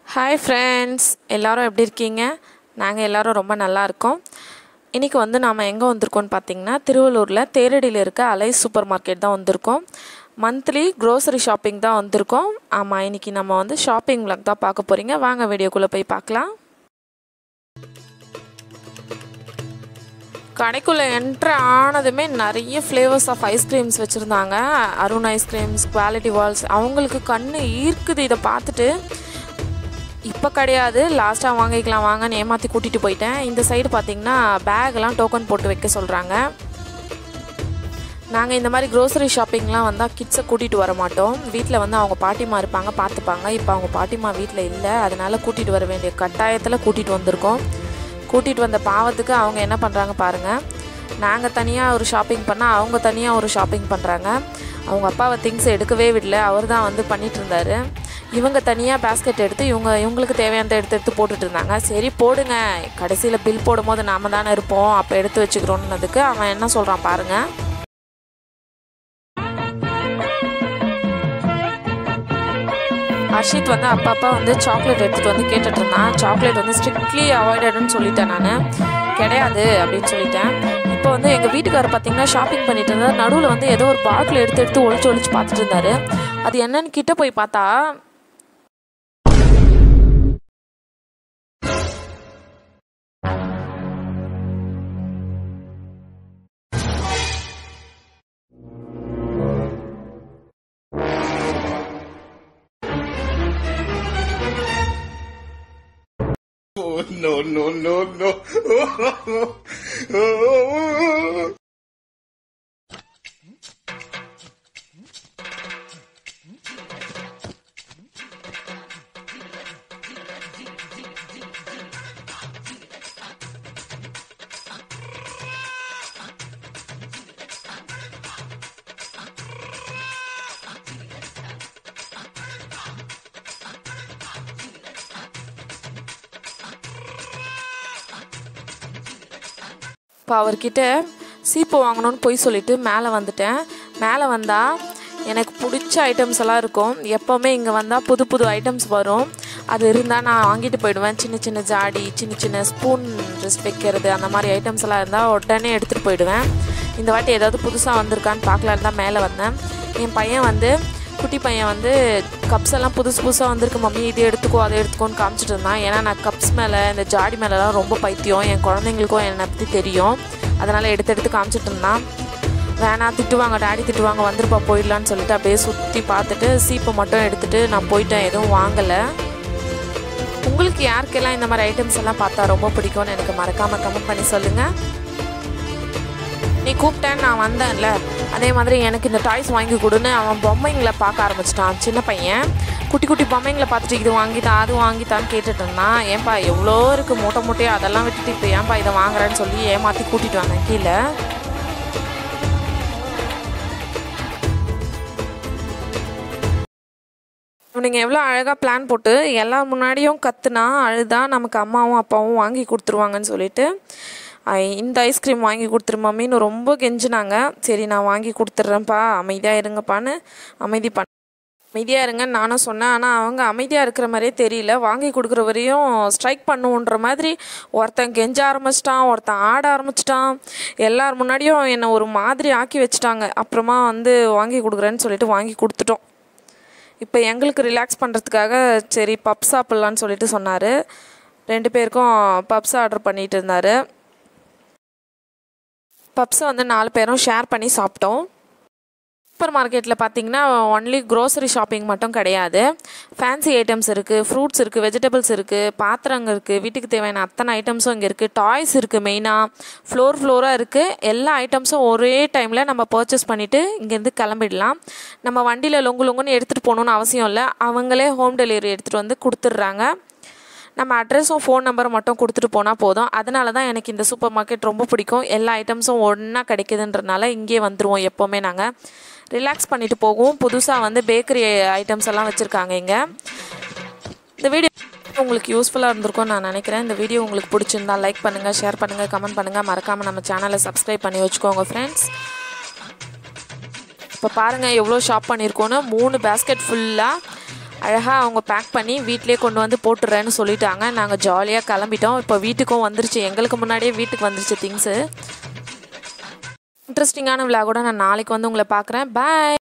Hi friends, எல்லாரும் எப்படி இருக்கீங்க? நாங்க எல்லாரும் ரொம்ப நல்லா இருக்கோம். இன்னைக்கு நாம எங்க வந்திருக்கோம்னு பாத்தீங்கன்னா திருவள்ளூர்ல தேரடியில இருக்க அலை சூப்பர் மார்க்கெட் தான் வந்திருக்கோம். மந்த்லி grocery shopping தான் வந்திருக்கோம். ஆமா இன்னைக்கு நம்ம ஷாப்பிங் vlog தான் பார்க்க போறீங்க. வாங்க வீடியோக்குள்ள போய் பார்க்கலாம். கடைக்குள்ள என்ட்ரு ஆனதுமே நிறைய ஃப்ளேவர்ஸ் ஆஃப் ஐஸ்கிரீம்ஸ் வச்சுருந்தாங்க. Arun ice creams, quality Wall's. அவங்களுக்கு கண்ணு ஈர்க்குது இதை பார்த்துட்டு. இப்போ கிடையாது, லாஸ்ட்டாக வாங்கிக்கலாம் வாங்கன்னு ஏமாற்றி கூட்டிகிட்டு போயிட்டேன். இந்த சைடு பார்த்தீங்கன்னா பேக்லாம் டோக்கன் போட்டு வைக்க சொல்கிறாங்க. நாங்கள் இந்த மாதிரி க்ரோசரி ஷாப்பிங்லாம் வந்தால் கிட்ஸை கூட்டிகிட்டு வர மாட்டோம். வீட்டில் அவங்க பாட்டிமா இருப்பாங்க, பார்த்துப்பாங்க. இப்போ அவங்க பாட்டிமா வீட்டில் இல்லை, அதனால் கூட்டிகிட்டு வர வேண்டிய கட்டாயத்தில் கூட்டிகிட்டு வந்திருக்கோம். கூட்டிகிட்டு வந்த பாவத்துக்கு அவங்க என்ன பண்ணுறாங்க பாருங்கள். நாங்கள் தனியாக ஒரு ஷாப்பிங் பண்ணால் அவங்க தனியாக ஒரு ஷாப்பிங் பண்ணுறாங்க. அவங்க அப்பாவை திங்ஸ் எடுக்கவே விடல, அவர் தான் பண்ணிகிட்டு இருந்தார். இவங்க தனியாக பேஸ்கெட் எடுத்து இவங்களுக்கு தேவையானதை எடுத்து போட்டுட்டு இருந்தாங்க. சரி போடுங்க, கடைசியில் பில் போடும்போது நாம தானே இருப்போம், அப்போ எடுத்து வச்சுக்கிறோன்னதுக்கு அவன் என்ன சொல்கிறான் பாருங்கள். ஹர்ஷித் அப்பப்போ சாக்லேட் எடுத்துகிட்டு கேட்டுட்டு இருந்தான். சாக்லேட் ஸ்ட்ரிக்ட்லி அவாய்டட்னு சொல்லிட்டேன் நான், கிடையாது அப்படின்னு சொல்லிட்டேன். இப்போ எங்கள் வீட்டுக்காரர் பார்த்தீங்கன்னா ஷாப்பிங் பண்ணிட்டு இருந்தார். நடுவில் ஏதோ ஒரு பாட்டில் எடுத்து ஒழிச்சு பார்த்துட்டு இருந்தார். அது என்னன்னு கிட்ட போய் பார்த்தா No, no, no, no. இப்போ அவர்கிட்ட சீப்பு வாங்கணும்னு போய் சொல்லிவிட்டு மேலே வந்துட்டேன். மேலே வந்தால் எனக்கு பிடிச்ச ஐட்டம்ஸ் எல்லாம் இருக்கும். எப்போவுமே இங்கே வந்தால் புது புது ஐட்டம்ஸ் வரும். அது இருந்தால் நான் வாங்கிட்டு போயிடுவேன். சின்ன சின்ன ஜாடி, சின்ன சின்ன ஸ்பூன் ரெஸ்ட் வைக்கிறது, அந்த மாதிரி ஐட்டம்ஸ் எல்லாம் இருந்தால் உடனே எடுத்துகிட்டு போயிடுவேன். இந்த வாட்டி ஏதாவது புதுசாக வந்திருக்கான்னு பார்க்கலான்னு தான் மேலே வந்தேன். என் பையன் குட்டி பையன் கப்ஸ் எல்லாம் புதுசு புதுசாக வந்திருக்கு மம்மி, இது எடுத்துக்கோ அதை எடுத்துக்கோன்னு காமிச்சிட்டு இருந்தான். ஏன்னா நான் கப்ஸ் மேலே இந்த ஜாடி மேலெலாம் ரொம்ப பைத்தியம். என் குழந்தைங்களுக்கும் என்னை பற்றி தெரியும், அதனால் எடுத்து காமிச்சிட்டு இருந்தான். வேணா திட்டுவாங்க, டாடி திட்டுவாங்க, வந்துருப்பா போயிடலான்னு சொல்லிட்டு அப்படியே சுற்றி பார்த்துட்டு சீப்பை மட்டும் எடுத்துகிட்டு நான் போயிட்டேன். எதுவும் வாங்கலை. உங்களுக்கு யாருக்கெல்லாம் இந்த மாதிரி ஐட்டம்ஸ் எல்லாம் பார்த்தா ரொம்ப பிடிக்கும்னு எனக்கு மறக்காமல் கமெண்ட் பண்ணி சொல்லுங்கள். நீ கூப்பிட்டேன்னு நான் வந்தேன்ல, அதே மாதிரி எனக்கு இந்த டாய்ஸ் வாங்கி கொடுன்னு அவன் பொம்மைங்களை பார்க்க ஆரம்பிச்சிட்டான். சின்ன பையன் குட்டி குட்டி பொம்மைங்களை பார்த்துட்டு இது வாங்கித்தான் அது வாங்கித்தான்னு கேட்டுட்டு இருந்தான். ஏன்பா எவ்வளோ இருக்குது மூட்டை மூட்டையாக, அதெல்லாம் விட்டுட்டு இப்போ ஏன்பா இதை வாங்குறேன்னு சொல்லி ஏமாற்றி கூட்டிகிட்டு வந்தேன் கீழே. இவனுங்க எவ்வளோ அழகாக பிளான் போட்டு எல்லார் முன்னாடியும் கற்றுனா அழுதா நமக்கு அம்மாவும் அப்பாவும் வாங்கி கொடுத்துருவாங்கன்னு சொல்லிட்டு இந்த ஐஸ்கிரீம் வாங்கி கொடுத்துரு மம்மின்னு ரொம்ப கெஞ்சினாங்க. சரி நான் வாங்கி கொடுத்துட்றேன்ப்பா, அமைதியாக இருங்கப்பான்னு அமைதியாக இருங்கன்னு நானும் சொன்னேன். ஆனால் அவங்க அமைதியாக இருக்கிற மாதிரியே தெரியல. வாங்கி கொடுக்குற வரையும் ஸ்ட்ரைக் பண்ணுன்ற மாதிரி ஒருத்தன் கெஞ்ச ஆரம்பிச்சிட்டான், ஒருத்தன் ஆட ஆரம்பிச்சிட்டான். எல்லார் முன்னாடியும் என்னை ஒரு மாதிரி ஆக்கி வச்சுட்டாங்க. அப்புறமா வாங்கி கொடுக்குறேன்னு சொல்லிட்டு வாங்கி கொடுத்துட்டோம். இப்போ எங்களுக்கு ரிலாக்ஸ் பண்ணுறதுக்காக சரி பப்ஸ் சாப்பிட்லான்னு சொல்லிட்டு சொன்னார். 2 பேருக்கும் பப்ஸ் ஆர்டர் பண்ணிகிட்டு இருந்தார். பப்ஸை 4 பேரும் ஷேர் பண்ணி சாப்பிட்டோம். சூப்பர் மார்க்கெட்டில் பார்த்தீங்கன்னா ஒன்லி க்ரோசரி ஷாப்பிங் மட்டும் கிடையாது, ஃபேன்சி ஐட்டம்ஸ் இருக்குது, ஃப்ரூட்ஸ் இருக்குது, வெஜிடபிள்ஸ் இருக்குது, பாத்திரங்கள் இருக்குது, வீட்டுக்கு தேவையான அத்தனை ஐட்டம்ஸும் இங்கே இருக்குது. டாய்ஸ் இருக்குது, மெயினாக ஃப்ளோராக இருக்குது. எல்லா ஐட்டம்ஸும் ஒரே டைமில் நம்ம பர்ச்சேஸ் பண்ணிவிட்டு இங்கேருந்து கிளம்பிடலாம். நம்ம வண்டியில் லொங்குன்னு எடுத்துகிட்டு போகணுன்னு அவசியம் இல்லை, அவங்களே ஹோம் டெலிவரி எடுத்துகிட்டு கொடுத்துட்றாங்க. நம்ம அட்ரஸும் ஃபோன் நம்பரும் மட்டும் கொடுத்துட்டு போனால் போதும். அதனால தான் எனக்கு இந்த சூப்பர் மார்க்கெட் ரொம்ப பிடிக்கும். எல்லா ஐட்டம்ஸும் ஒன்றா கிடைக்குதுன்றனால இங்கே வந்துடுவோம். எப்போவுமே நாங்கள் ரிலாக்ஸ் பண்ணிவிட்டு போகும். புதுசாக பேக்கரி ஐட்டம்ஸ் எல்லாம் வச்சுருக்காங்க இங்கே. இந்த வீடியோ உங்களுக்கு யூஸ்ஃபுல்லாக இருந்திருக்கும்னு நான் நினைக்கிறேன். இந்த வீடியோ உங்களுக்கு பிடிச்சிருந்தா லைக் பண்ணுங்கள், ஷேர் பண்ணுங்கள், கமெண்ட் பண்ணுங்கள். மறக்காமல் நம்ம சேனலை சப்ஸ்கிரைப் பண்ணி வச்சுக்கோங்க ஃப்ரெண்ட்ஸ். இப்போ பாருங்கள் எவ்வளோ ஷாப் பண்ணியிருக்கோன்னு. 3 பேஸ்கெட் ஃபுல்லாக அழகாக அவங்க பேக் பண்ணி வீட்டிலே கொண்டு வந்து போட்டுறேன்னு சொல்லிட்டாங்க. நாங்கள் ஜாலியாக கிளம்பிட்டோம். இப்போ வீட்டுக்கும் வந்துருச்சு, எங்களுக்கு முன்னாடியே வீட்டுக்கு வந்துருச்சு திங்ஸு. இன்ட்ரெஸ்டிங்கான விலாகோட நான் நாளைக்கு வந்து உங்களை பார்க்குறேன். பாய்.